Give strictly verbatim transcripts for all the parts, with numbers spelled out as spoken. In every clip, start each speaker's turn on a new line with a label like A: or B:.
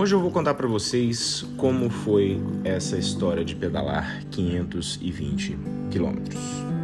A: Hoje eu vou contar para vocês como foi essa história de pedalar quinhentos e vinte quilômetros.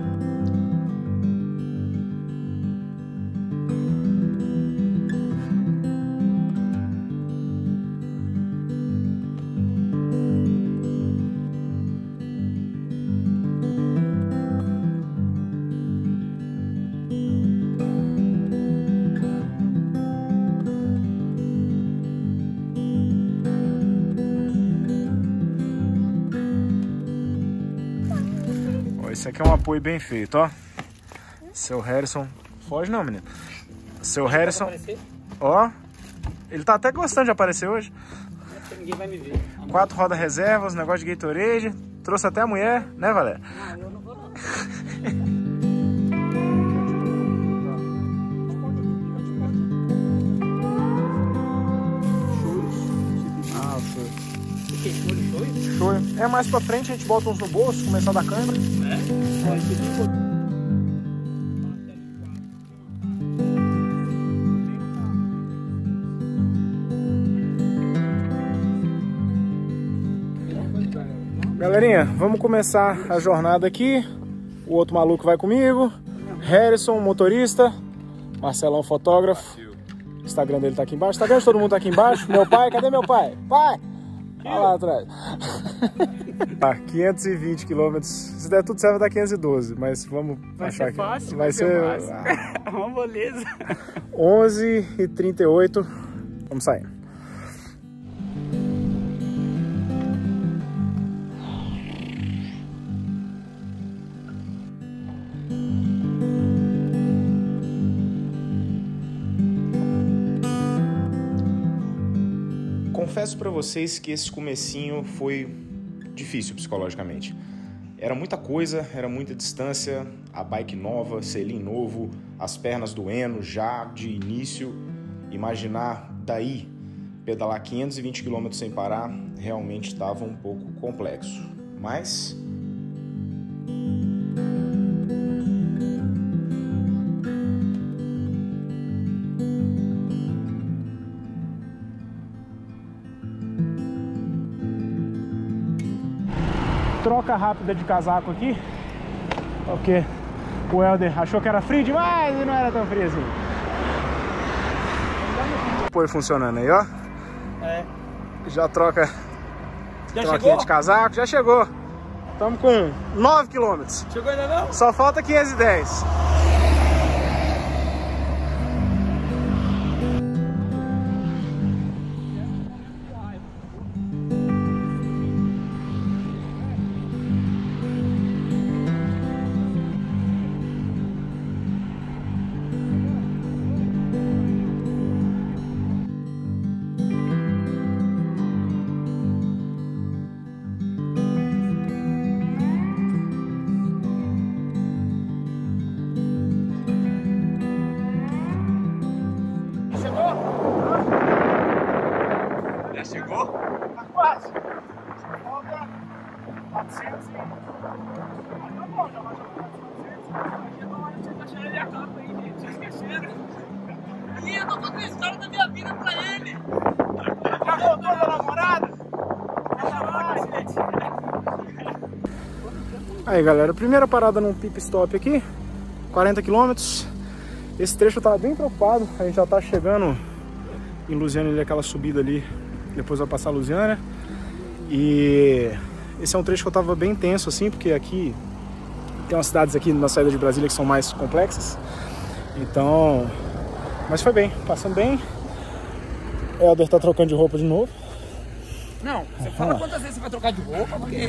B: Esse aqui é um apoio bem feito, ó. Seu Harrison. Foge não, menino. Seu Harrison. Ó. Ele tá até gostando de aparecer hoje.
C: Ninguém vai me ver.
B: Quatro rodas reservas, negócio de Gatorade. Trouxe até a mulher, né, Valéria?
C: Não, eu não vou não.
B: Ah, o show.
C: O que? Show?
B: Show. É mais pra frente, a gente bota uns no bolso, começar da câmera.
C: É?
B: Galerinha, vamos começar a jornada aqui. O outro maluco vai comigo. Harrison, motorista. Marcelão, fotógrafo. O Instagram dele tá aqui embaixo. Instagram de todo mundo tá aqui embaixo. Meu pai, cadê meu pai? Pai! Olha lá atrás. Ah, quinhentos e vinte quilômetros. Se der tudo certo, vai dar quinhentos e doze. Mas vamos
C: vai
B: achar
C: ser
B: que
C: fácil,
B: vai,
C: vai
B: ser.
C: ser ah. Uma beleza.
B: onze e trinta e oito. Vamos sair.
A: Confesso para vocês que esse comecinho foi difícil psicologicamente. Era muita coisa, era muita distância, a bike nova, selim novo, as pernas doendo já de início. Imaginar daí pedalar quinhentos e vinte quilômetros sem parar realmente estava um pouco complexo. Mas
B: troca rápida de casaco aqui, porque o Helder achou que era frio demais e não era tão frio assim. Apoio funcionando aí, ó.
C: É.
B: Já troca.
C: Já
B: troquinha
C: chegou?
B: de casaco, já chegou. Estamos com nove quilômetros.
C: Chegou ainda não?
B: Só falta quinhentos e dez.
A: já chegou?
B: Tá quase. Só falta quatrocentos e... Ah, tá bom, já vai jogar quatrocentos. Aqui não vai ter achando ele a capa aí, gente. Vocês esqueceram?
C: Ih, eu tô contando a história da minha vida pra ele.
B: Já voltou da namorada? Aí, galera, primeira parada num pit stop aqui. quarenta quilômetros. Esse trecho eu tava bem preocupado. A gente já tá chegando em Lusiânia, ali, aquela subida ali. Depois vai passar Lusiânia. E esse é um trecho que eu tava bem tenso, assim, porque aqui tem umas cidades aqui na saída de Brasília que são mais complexas. Então... Mas foi bem, passando bem. O Helder tá trocando de roupa de novo.
C: Não, você fala quantas vezes você vai trocar de roupa, porque...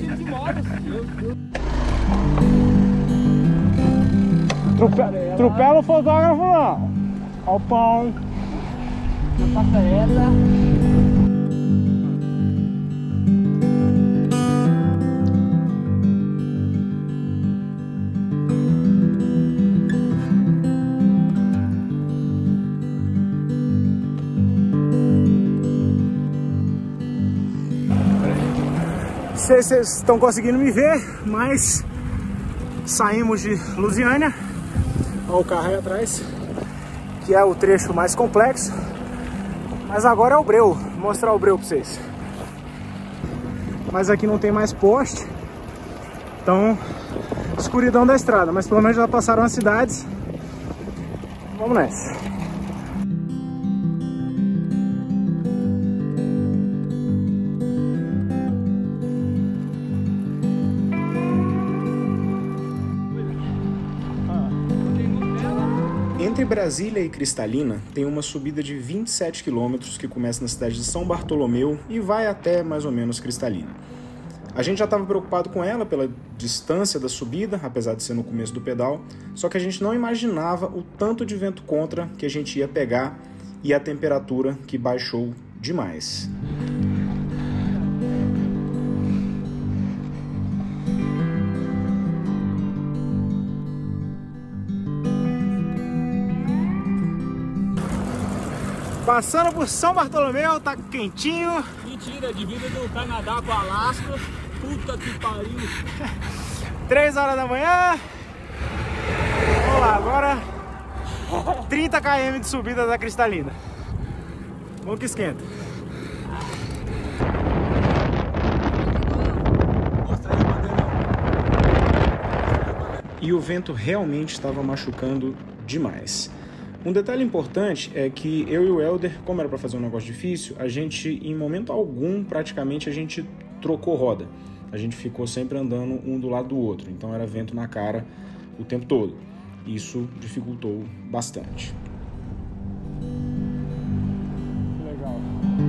B: Trupe... Trupela o fotógrafo não. Olha o pão.
C: Na passarela.
B: Não sei se vocês estão conseguindo me ver, mas saímos de Lusiânia. Olha o carro aí atrás, que é o trecho mais complexo. Mas agora é o breu, Vou mostrar o breu pra vocês. Mas aqui não tem mais poste. Então, escuridão da estrada. Mas pelo menos já passaram as cidades. Vamos nessa.
A: Entre Brasília e Cristalina tem uma subida de vinte e sete quilômetros que começa na cidade de São Bartolomeu e vai até mais ou menos Cristalina. A gente já estava preocupado com ela pela distância da subida, apesar de ser no começo do pedal, só que a gente não imaginava o tanto de vento contra que a gente ia pegar e a temperatura que baixou demais.
B: Passando por São Bartolomeu, tá quentinho.
C: Mentira, divisa do Canadá com o Alasca. Puta que pariu.
B: três horas da manhã. Vamos lá, agora trinta quilômetros de subida da Cristalina. Vamos que esquenta.
A: E o vento realmente estava machucando demais. Um detalhe importante é que eu e o Helder, como era para fazer um negócio difícil, a gente, em momento algum, praticamente, a gente trocou roda. A gente ficou sempre andando um do lado do outro, então era vento na cara o tempo todo. Isso dificultou bastante.
B: Legal.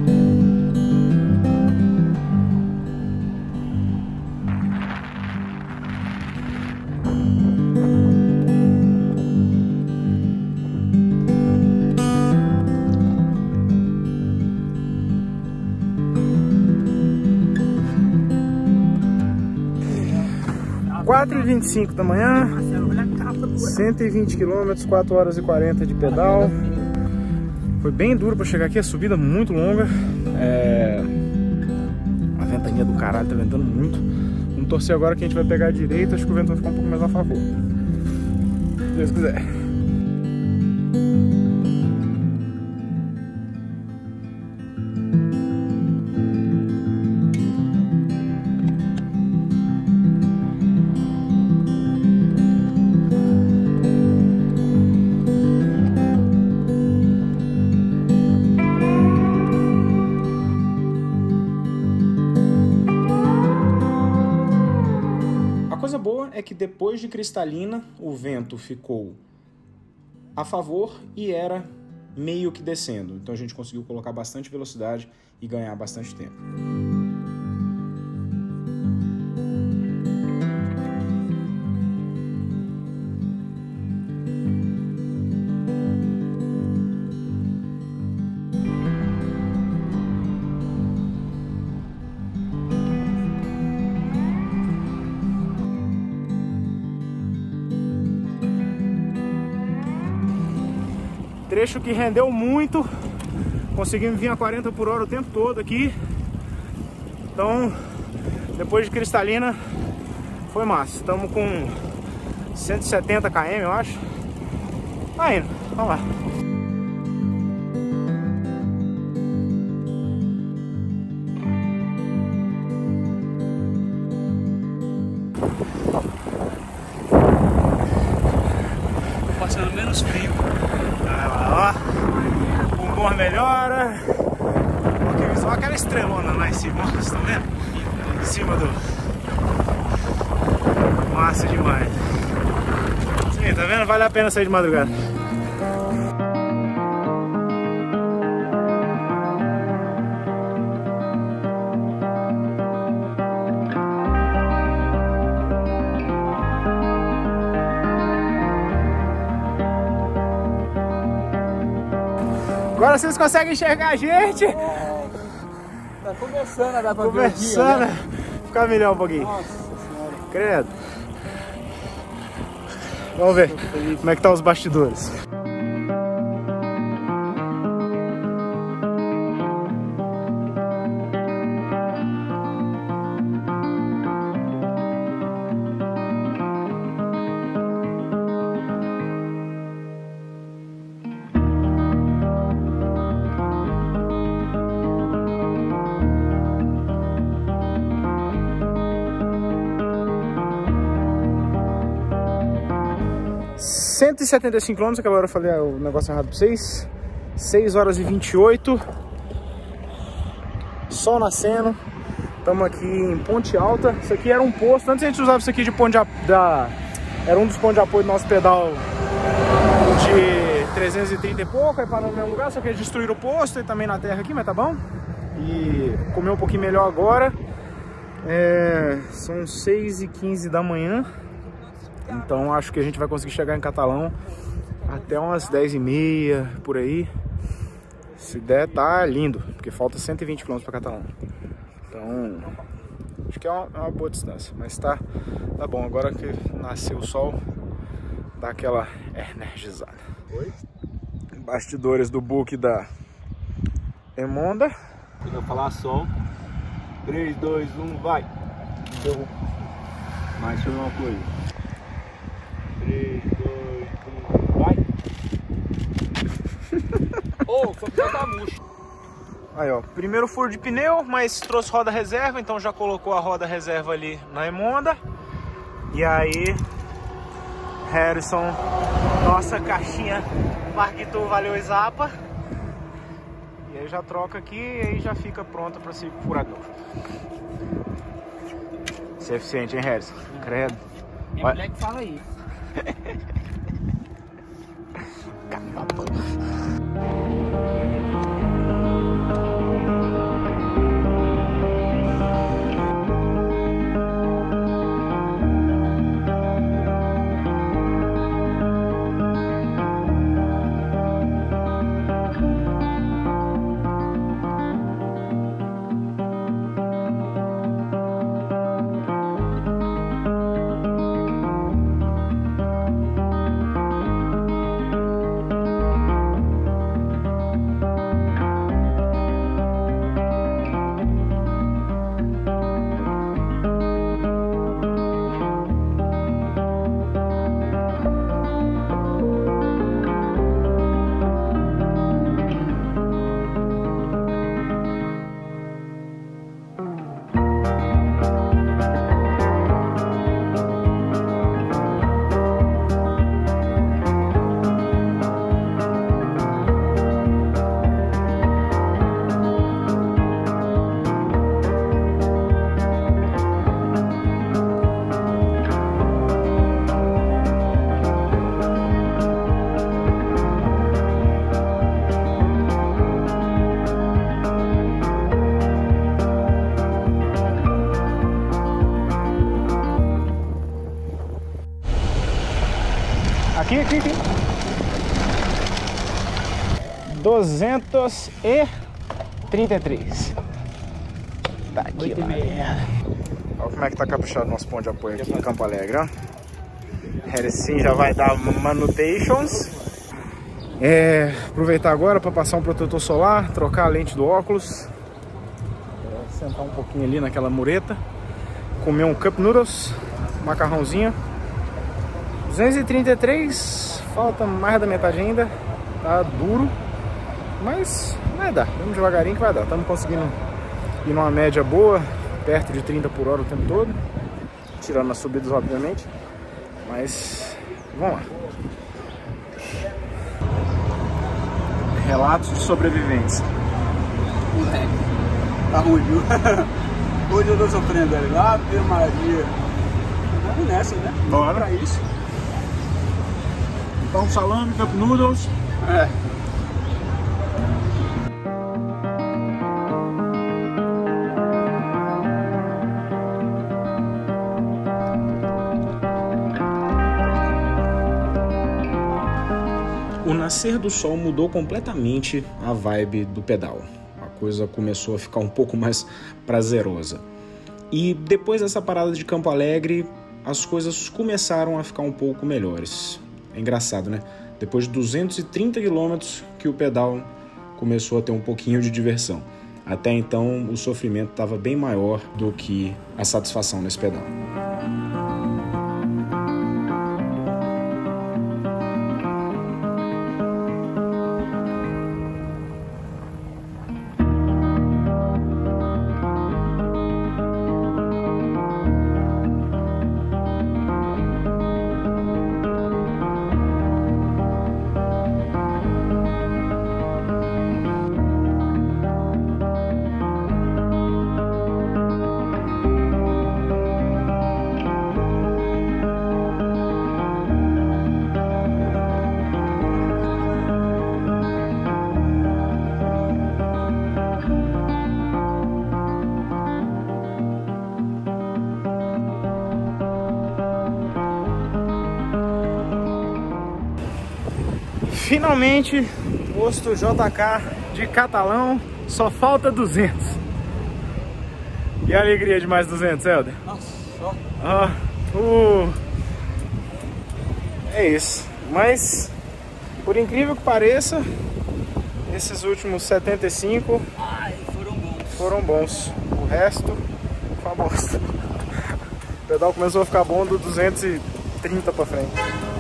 B: quatro e vinte e cinco da manhã, cento e vinte quilômetros, quatro horas e quarenta de pedal. Foi bem duro para chegar aqui, a subida muito longa. É... A ventania do caralho, tá ventando muito. Vamos torcer agora que a gente vai pegar a direita, acho que o vento vai ficar um pouco mais a favor. Se Deus quiser.
A: É que depois de Cristalina, o vento ficou a favor e era meio que descendo. Então a gente conseguiu colocar bastante velocidade e ganhar bastante tempo.
B: Trecho que rendeu muito, conseguimos vir a quarenta por hora o tempo todo aqui. Então, depois de Cristalina, foi massa. Estamos com cento e setenta quilômetros, eu acho. Tá indo, vamos lá.
C: Tô passando menos frio.
B: O humor melhora. Olha só aquela estrelona lá em cima, vocês estão vendo? Em cima do... Massa demais. Sim, tá vendo? Vale a pena sair de madrugada. Agora vocês conseguem enxergar a gente?
C: É, tá começando a dar pra
B: Começando
C: ver
B: a ficar melhor um pouquinho.
C: Nossa senhora.
B: Credo. Vamos ver como é que tá os bastidores. cento e setenta e cinco quilômetros, aquela hora eu falei o negócio errado pra vocês. seis horas e vinte e oito. Sol nascendo. Estamos aqui em Ponte Alta. Isso aqui era um posto. Antes a gente usava isso aqui de ponto de, da, era um dos pontos de apoio do nosso pedal de trezentos e trinta e pouco. Aí parou no mesmo lugar, só que eles destruíram o posto e também na terra aqui, mas tá bom. E comeu um pouquinho melhor agora. É, são seis e quinze da manhã. Então acho que a gente vai conseguir chegar em Catalão até umas dez e meia, por aí. Se der, tá lindo, porque falta cento e vinte quilômetros para Catalão. Então, acho que é uma, é uma boa distância. Mas tá, tá bom, agora que nasceu o sol, dá aquela energizada. Oi? Bastidores do book da Emonda.
D: Quando eu falar sol, três, dois, um, vai! Deu. Mais sobre uma coisa. três, dois, um, vai! Ô, oh, só precisa dar murcho.
B: Aí, ó, primeiro furo de pneu, mas trouxe roda reserva, então já colocou a roda reserva ali na Emonda. E aí, Harrison, nossa caixinha Marquito, valeu Zapa. E aí já troca aqui e aí já fica pronta para ser furador. Isso é eficiente, hein, Harrison? Credo.
C: É mulher que fala isso.
B: Aqui, aqui, aqui. duzentos e trinta e três. Tá aqui, lá. Olha como é que tá caprichado nosso ponto de apoio aqui em Campo Alegre, ó. Harrison já vai dar manutentions. É, aproveitar agora para passar um protetor solar, trocar a lente do óculos. É, sentar um pouquinho ali naquela mureta. Comer um cup noodles, macarrãozinho. duzentos e trinta e três, falta mais da metade ainda, tá duro, mas vai dar, vamos devagarinho que vai dar. Estamos conseguindo ir numa média boa, perto de trinta por hora o tempo todo, tirando as subidas obviamente, mas vamos lá. Relatos de sobreviventes.
D: Tá ruim, viu? Hoje eu tô sofrendo ali, lá, Ave Maria. Vamos nessa, né?
B: Bora.
D: Pra isso.
B: Pão salame, cup noodles.
D: É.
A: O nascer do sol mudou completamente a vibe do pedal. A coisa começou a ficar um pouco mais prazerosa. E depois dessa parada de Campo Alegre, as coisas começaram a ficar um pouco melhores. É engraçado, né? Depois de duzentos e trinta quilômetros que o pedal começou a ter um pouquinho de diversão. Até então, o sofrimento estava bem maior do que a satisfação nesse pedal.
B: Finalmente, posto J K de Catalão, só falta duzentos. E a alegria de mais duzentos, Helder?
C: Nossa, só.
B: Ah, uh, é isso. Mas, por incrível que pareça, esses últimos setenta e cinco
C: Ai, foram bons.
B: foram bons. O resto foi uma bosta. O pedal começou a ficar bom do duzentos e trinta pra frente.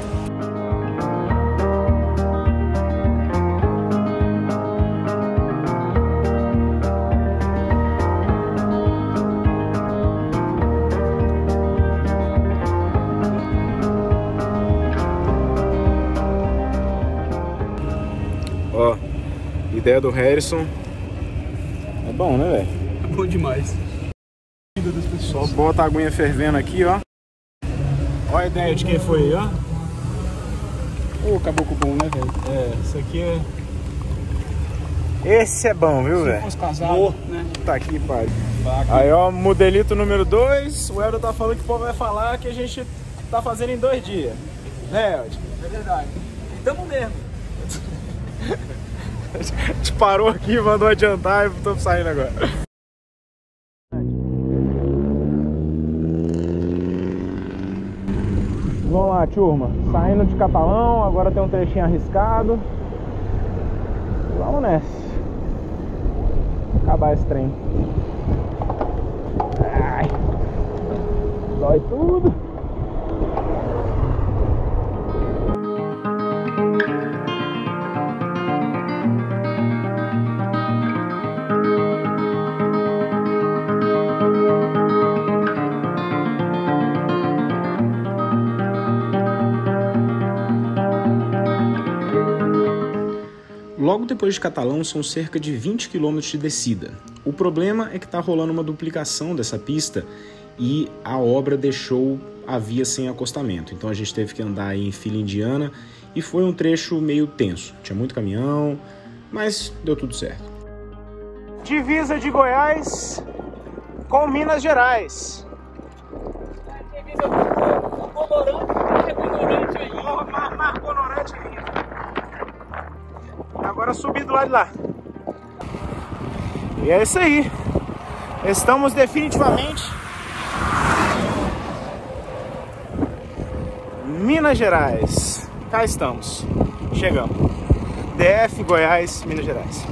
B: Ó, ideia do Harrison é bom, né, velho?
C: É bom demais.
B: Só bota a aguinha fervendo aqui, ó. Ó a ideia de quem foi aí, ó. Ô, caboclo bom, né, velho? É, isso aqui é... Esse é bom, viu, velho?
C: Os casados, né?
B: Tá aqui, pai. Aí, ó, modelito número dois. O Helder tá falando que o povo vai falar que a gente tá fazendo em dois dias. Né, Helder?
C: É verdade. Tamo mesmo.
B: A gente parou aqui, mandou adiantar e estamos saindo agora. Vamos lá, turma. Saindo de Catalão, agora tem um trechinho arriscado. Vamos nessa. Acabar esse trem. Ai. Dói tudo. Logo depois de Catalão são cerca de vinte quilômetros de descida. O problema é que está rolando uma duplicação dessa pista e a obra deixou a via sem acostamento. Então a gente teve que andar aí em fila indiana e foi um trecho meio tenso. Tinha muito caminhão, mas deu tudo certo. Divisa de Goiás com Minas Gerais. Marconorante ainda. Agora subir do lado de lá. E é isso aí. Estamos definitivamente Minas Gerais. Cá estamos. Chegamos. D F, Goiás, Minas Gerais.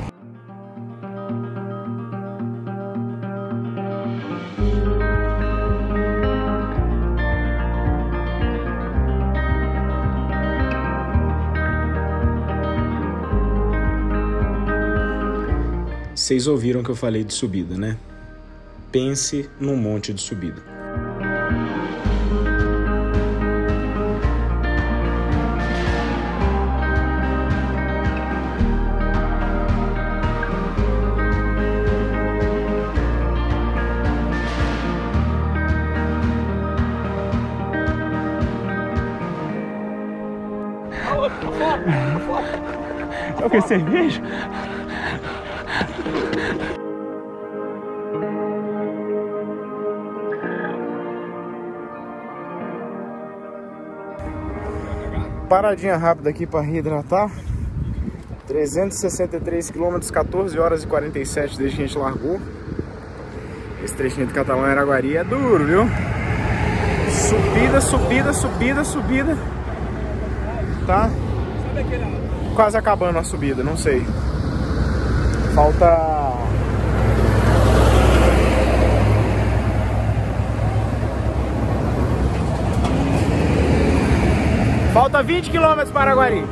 B: Vocês ouviram que eu falei de subida, né? Pense num monte de subida. É o que? Cerveja? Paradinha rápida aqui para reidratar. trezentos e sessenta e três quilômetros, quatorze horas e quarenta e sete desde que a gente largou. Esse trechinho de Catalão a Araguari é duro, viu? Subida, subida, subida, subida. Tá quase acabando a subida, não sei. Falta... Falta vinte quilômetros para Araguari.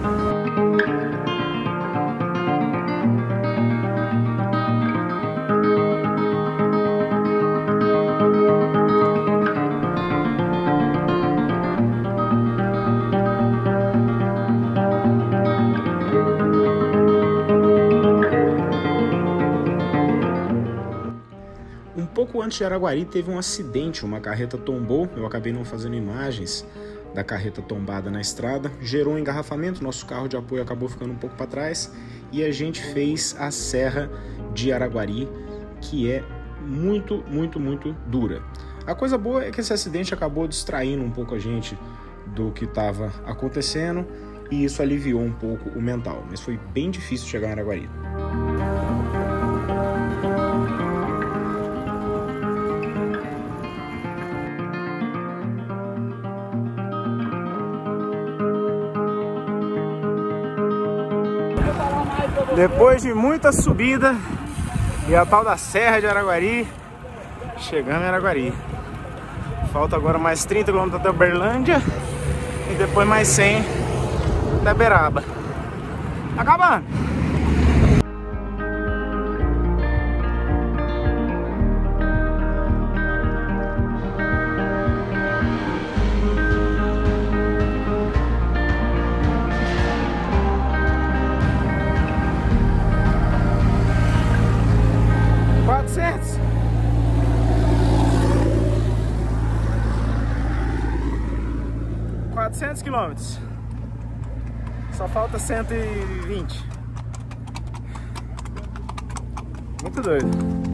B: Um pouco antes de Araguari teve um acidente, uma carreta tombou, eu acabei não fazendo imagens da carreta tombada na estrada, gerou um engarrafamento, nosso carro de apoio acabou ficando um pouco para trás e a gente fez a Serra de Araguari, que é muito, muito, muito dura. A coisa boa é que esse acidente acabou distraindo um pouco a gente do que estava acontecendo
A: e isso aliviou um pouco o mental, mas foi bem difícil chegar em Araguari.
B: Depois de muita subida e a tal da Serra de Araguari, chegamos em Araguari. Falta agora mais trinta quilômetros até Uberlândia e depois mais cem até Beraba. Acabando! quatrocentos. quatrocentos quilômetros. Só falta cento e vinte. Muito doido.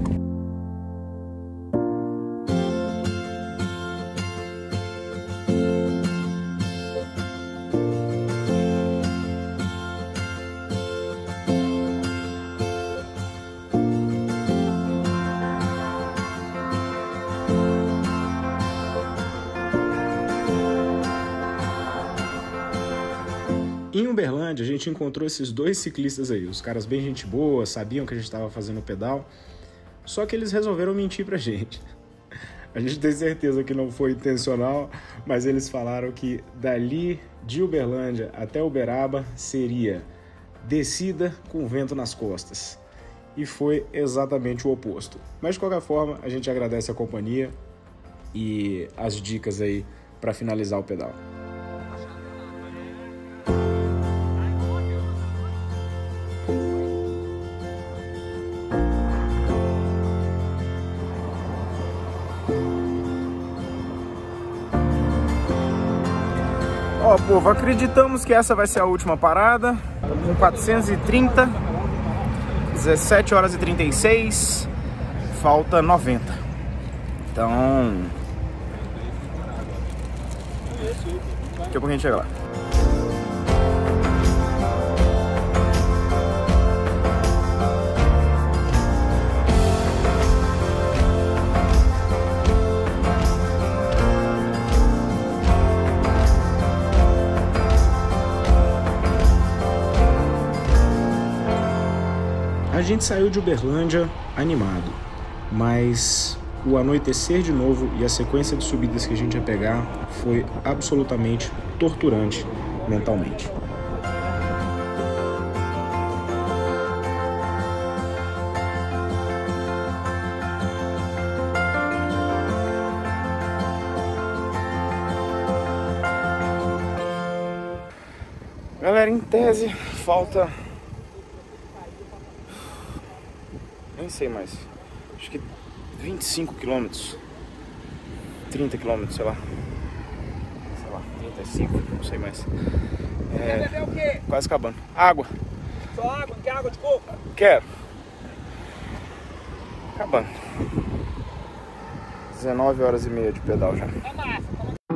A: Em Uberlândia, a gente encontrou esses dois ciclistas aí, os caras bem gente boa, sabiam que a gente estava fazendo pedal, só que eles resolveram mentir pra gente. A gente tem certeza que não foi intencional, mas eles falaram que dali de Uberlândia até Uberaba seria descida com vento nas costas. E foi exatamente o oposto. Mas de qualquer forma, a gente agradece a companhia e as dicas aí para finalizar o pedal.
B: Ó, povo, acreditamos que essa vai ser a última parada. Estamos com quatrocentos e trinta, dezessete horas e trinta e seis, falta noventa. Então, daqui a pouco a gente chega lá.
A: A gente saiu de Uberlândia animado, mas o anoitecer de novo e a sequência de subidas que a gente ia pegar foi absolutamente torturante mentalmente.
B: Galera, em tese, falta... nem sei mais, acho que vinte e cinco quilômetros, trinta quilômetros, sei lá, sei lá, trinta e cinco, não sei mais. É,
C: Quer beber o quê?
B: quase acabando. Água.
C: Só água? Não quer água de coco?
B: Quero. Acabando. dezenove horas e meia de pedal já.
C: É massa.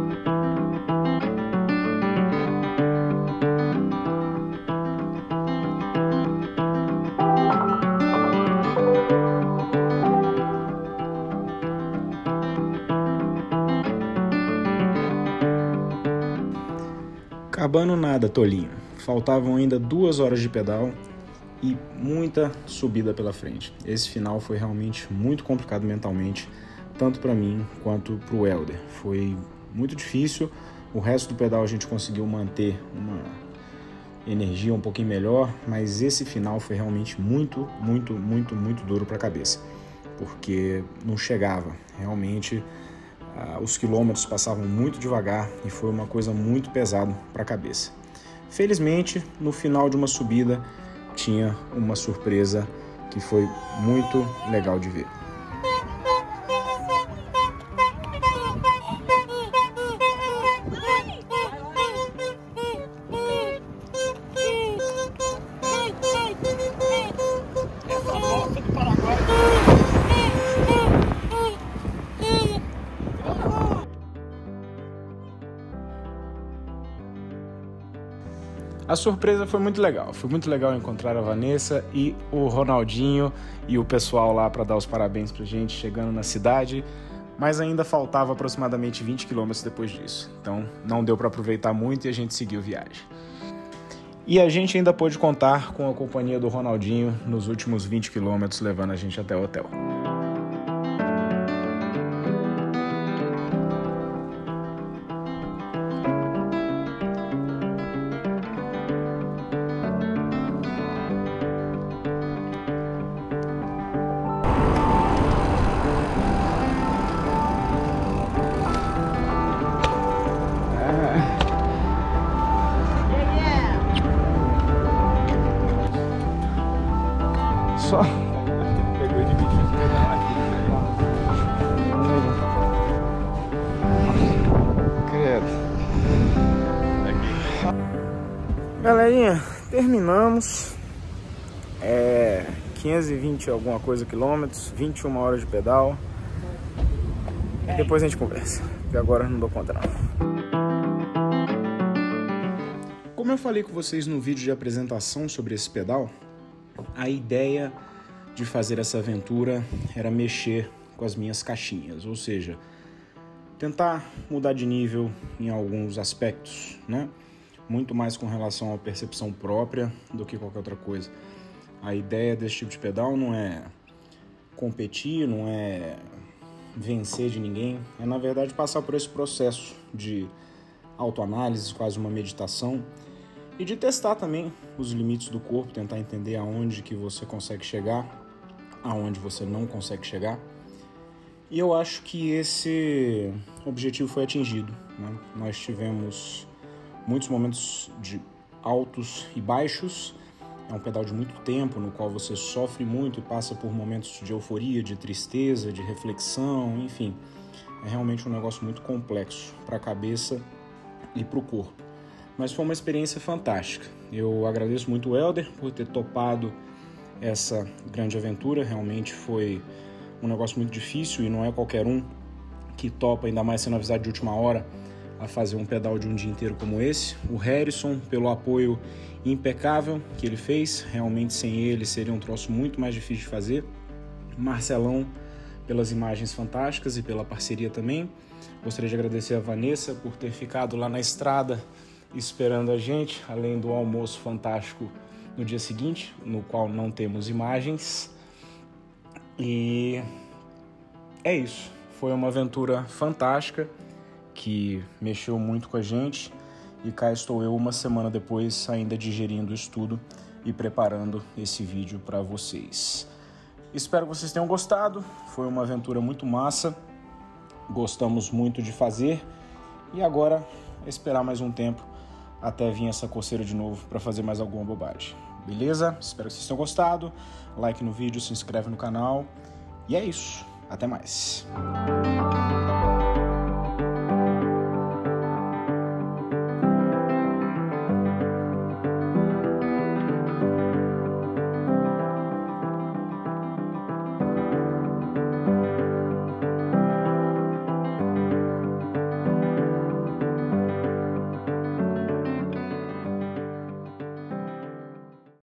A: Acabando nada, tolinho. Faltavam ainda duas horas de pedal e muita subida pela frente. Esse final foi realmente muito complicado mentalmente, tanto para mim quanto para o Helder. Foi muito difícil. O resto do pedal a gente conseguiu manter uma energia um pouquinho melhor, mas esse final foi realmente muito, muito, muito, muito duro para a cabeça, porque não chegava. Realmente Uh, os quilômetros passavam muito devagar e foi uma coisa muito pesada para a cabeça. Felizmente, no final de uma subida, tinha uma surpresa que foi muito legal de ver.
B: A surpresa foi muito legal, foi muito legal encontrar a Vanessa e o Ronaldinho e o pessoal lá para dar os parabéns pra gente chegando na cidade, mas ainda faltava aproximadamente vinte quilômetros depois disso, então não deu para aproveitar muito e a gente seguiu viagem. E a gente ainda pôde contar com a companhia do Ronaldinho nos últimos vinte quilômetros, levando a gente até o hotel. Só.
D: Pegou de bicho de pedal aqui,
B: Credo. Galerinha, terminamos. É quinhentos e vinte alguma coisa quilômetros, vinte e uma horas de pedal. E depois a gente conversa, porque agora não dou conta não. Como eu falei com vocês no vídeo de apresentação sobre esse pedal, a ideia de fazer essa aventura era mexer com as minhas caixinhas, ou seja, tentar mudar de nível em alguns aspectos, né? Muito mais com relação à percepção própria do que qualquer outra coisa. A ideia desse tipo de pedal não é competir, não é vencer de ninguém, é na verdade passar por esse processo de autoanálise, quase uma meditação, e de testar também os limites do corpo, tentar entender aonde que você consegue chegar, aonde você não consegue chegar. E eu acho que esse objetivo foi atingido, né? Nós tivemos muitos momentos de altos e baixos. É um pedal de muito tempo, no qual você sofre muito e passa por momentos de euforia, de tristeza, de reflexão, enfim. É realmente um negócio muito complexo para a cabeça e para o corpo. Mas foi uma experiência fantástica. Eu agradeço muito o Helder por ter topado essa grande aventura. Realmente foi um negócio muito difícil e não é qualquer um que topa, ainda mais sendo avisado de última hora, a fazer um pedal de um dia inteiro como esse. O Harrison, pelo apoio impecável que ele fez, realmente sem ele seria um troço muito mais difícil de fazer. Marcelão, pelas imagens fantásticas e pela parceria também. Gostaria de agradecer a Vanessa por ter ficado lá na estrada esperando a gente, além do almoço fantástico no dia seguinte, no qual não temos imagens. E é isso. Foi uma aventura fantástica que mexeu muito com a gente, e cá estou eu uma semana depois ainda digerindo isso tudo e preparando esse vídeo para vocês. Espero que vocês tenham gostado, foi uma aventura muito massa, gostamos muito de fazer, e agora é esperar mais um tempo até vir essa coceira de novo para fazer mais alguma bobagem. Beleza? Espero que vocês tenham gostado, like no vídeo, se inscreve no canal, e é isso, até mais.